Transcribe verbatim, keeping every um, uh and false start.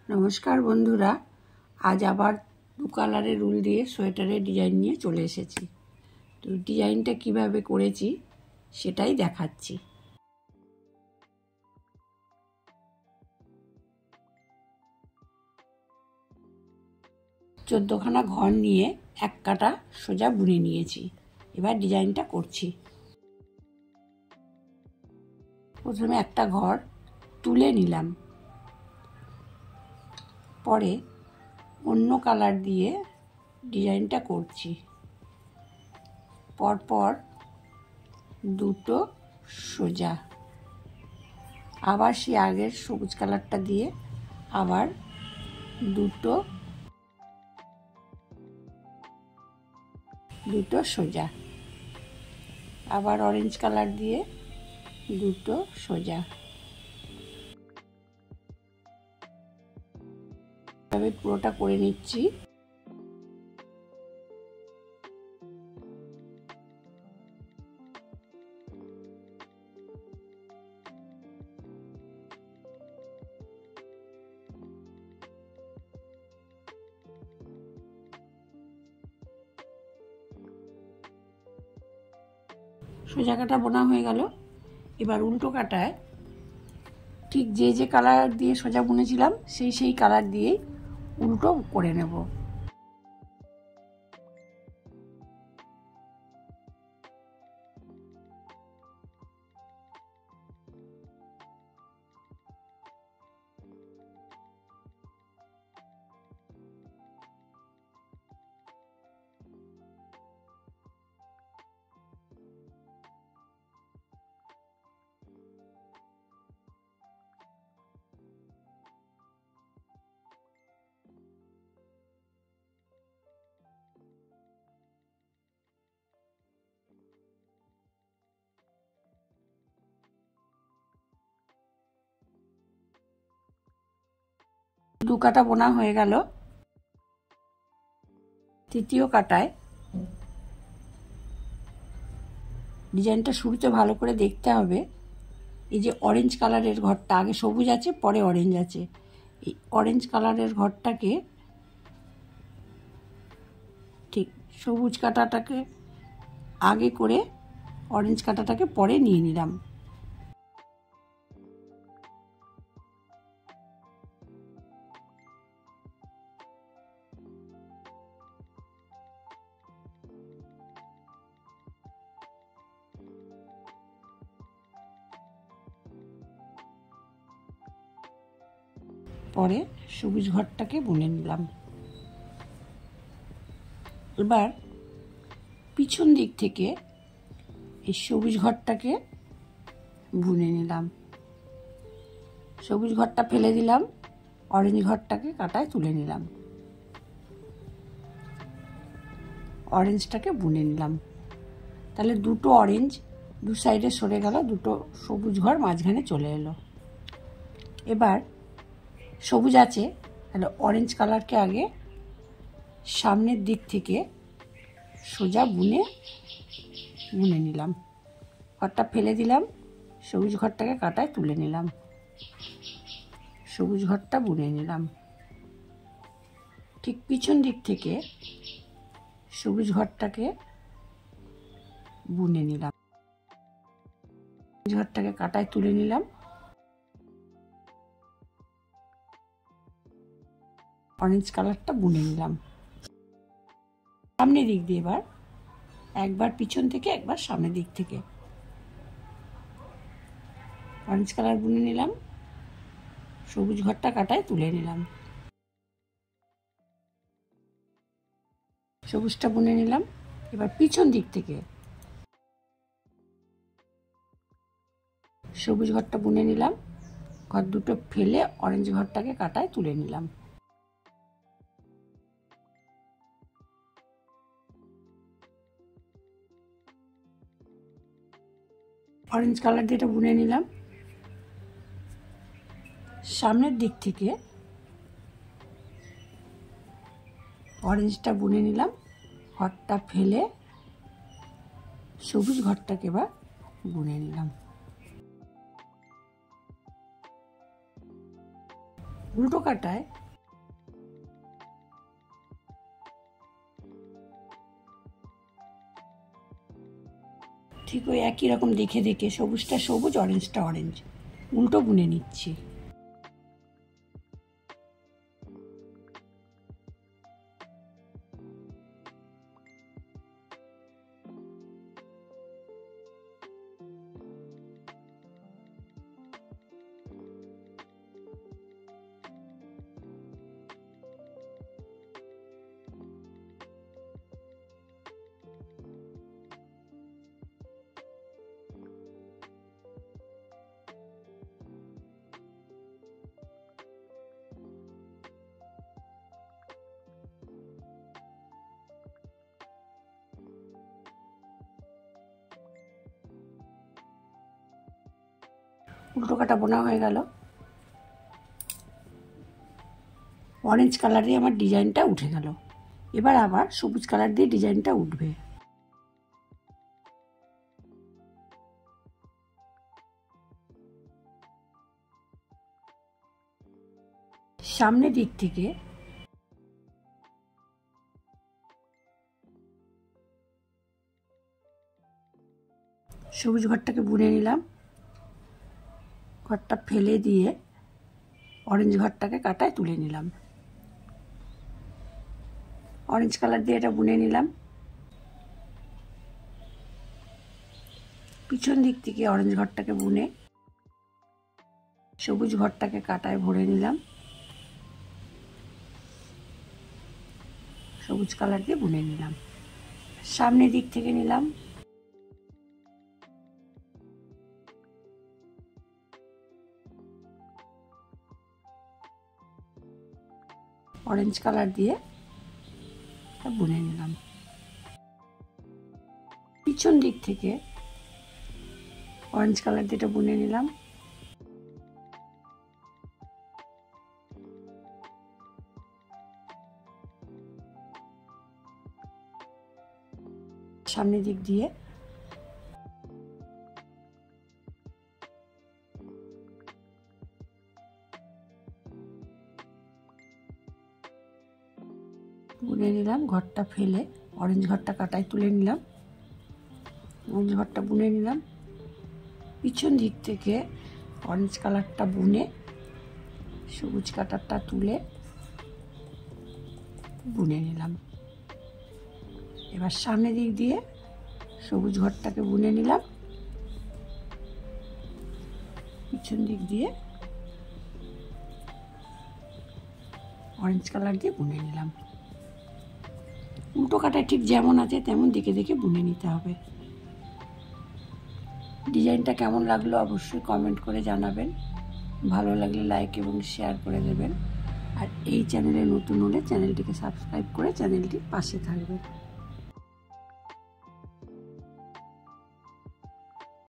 নমস্কার বন্ধুরা, আজ আবার দু কালারের উল দিয়ে সোয়েটারের ডিজাইন নিয়ে চলে এসেছি। তো ডিজাইনটা কিভাবে করেছি সেটাই দেখাচ্ছি। চোদ্দোখানা ঘর নিয়ে এক কাটা সোজা বুনে নিয়েছি। এবার ডিজাইনটা করছি। প্রথমে একটা ঘর তুলে নিলাম, পরে অন্য কালার দিয়ে ডিজাইনটা করছি। পরপর দুটো সোজা, আবার সেই আগের সবুজ কালারটা দিয়ে আবার দুটো দুটো সোজা, আবার অরেঞ্জ কালার দিয়ে দুটো সোজা। এভাবে পুরোটা করে নিচ্ছি। সোজা কাটা বোনা হয়ে গেল। এবার উল্টো কাটায় ঠিক যে যে কালার দিয়ে সোজা বুনেছিলাম সেই সেই কালার দিয়েই উল্টো করে নেব। দু কাটা বোনা হয়ে গেল। তৃতীয় কাটায় ডিজাইনটা শুরুতে ভালো করে দেখতে হবে। এই যে অরেঞ্জ কালারের ঘরটা, আগে সবুজ আছে পরে অরেঞ্জ আছে, এই অরেঞ্জ কালারের ঘরটাকে ঠিক সবুজ কাটাটাকে আগে করে অরেঞ্জ কাটাটাকে পরে নিয়ে নিলাম। পরে সবুজ ঘরটাকে বুনে নিলাম। এবার পিছন দিক থেকে এই সবুজ ঘরটাকে বুনে নিলাম। সবুজ ঘরটা ফেলে দিলাম, অরেঞ্জ ঘরটাকে কাটায় তুলে নিলাম, অরেঞ্জটাকে বুনে নিলাম। তাহলে দুটো অরেঞ্জ দু সাইডে সরে গেল, দুটো সবুজ ঘর মাঝখানে চলে এলো। এবার সবুজ আছে, তাহলে অরেঞ্জ কালারকে আগে সামনের দিক থেকে সোজা বুনে বুনে নিলাম। ঘরটা ফেলে দিলাম, সবুজ ঘরটাকে কাটায় তুলে নিলাম, সবুজ ঘরটা বুনে নিলাম। ঠিক পিছন দিক থেকে সবুজ ঘরটাকে বুনে নিলাম, সবুজ ঘরটাকে কাটায় তুলে নিলাম, অরেঞ্জ কালারটা বুনে নিলাম। সামনের দিক দিয়ে এবার একবার পিছন থেকে একবার সামনের দিক থেকে অরেঞ্জ কালার বুনে নিলাম, সবুজ ঘরটা কাটায় তুলে নিলাম, সবুজটা বুনে নিলাম। এবার পিছন দিক থেকে সবুজ ঘরটা বুনে নিলাম, ঘর দুটো ফেলে অরেঞ্জ ঘরটাকে কাটায় তুলে নিলাম। অরেঞ্জ কালার দিয়ে এটা বুনে নিলাম। সামনের দিক থেকে অরেঞ্জটা বুনে নিলাম, ঘরটা ফেলে সবুজ ঘরটাকে এবার বুনে নিলাম। উল্টো কাটায় ঠিক ওই একই রকম দেখে দেখে সবুজটা সবুজ, অরেঞ্জটা অরেঞ্জ উল্টো বুনে নিচ্ছি। উল্টো কাটা বোনা হয়ে গেল। অরেঞ্জ কালার দিয়ে আমার ডিজাইনটা উঠে গেল। এবার আবার সবুজ কালার দিয়ে ডিজাইনটা উঠবে। সামনের দিক থেকে সবুজ ঘরটাকে বুনে নিলাম, ঘরটা ফেলে দিয়ে অরেঞ্জ ঘরটাকে কাটায় তুলে নিলাম। অরেঞ্জ কালার দিয়ে এটা বুনে নিলাম। পিছন দিক থেকে অরেঞ্জ ঘরটাকে বুনে সবুজ ঘরটাকে কাটায় ভরে নিলাম, সবুজ কালার দিয়ে বুনে নিলাম। সামনের দিক থেকে নিলাম, অরেঞ্জ কালার দিয়ে বুনে নিলাম। পিছন দিক থেকে অরেঞ্জ কালার দিয়ে এটা বুনে নিলাম। সামনের দিক দিয়ে বুনে নিলাম, ঘরটা ফেলে অরেঞ্জ ঘরটা কাটায় তুলে নিলাম, অরেঞ্জ ঘরটা বুনে নিলাম। পিছন দিক থেকে অরেঞ্জ কালারটা বুনে সবুজ কাটারটা তুলে বুনে নিলাম। এবার সামনের দিক দিয়ে সবুজ ঘরটাকে বুনে নিলাম, পিছন দিক দিয়ে অরেঞ্জ কালার দিয়ে বুনে নিলাম। উল্টো কাটা ঠিক যেমন আছে তেমন দেখে দেখে বুনে নিতে হবে। ডিজাইনটা কেমন লাগলো অবশ্যই কমেন্ট করে জানাবেন। ভালো লাগলে লাইক এবং শেয়ার করে দেবেন। আর এই চ্যানেলে নতুন হলে চ্যানেলটিকে সাবস্ক্রাইব করে চ্যানেলটির পাশে থাকবেন।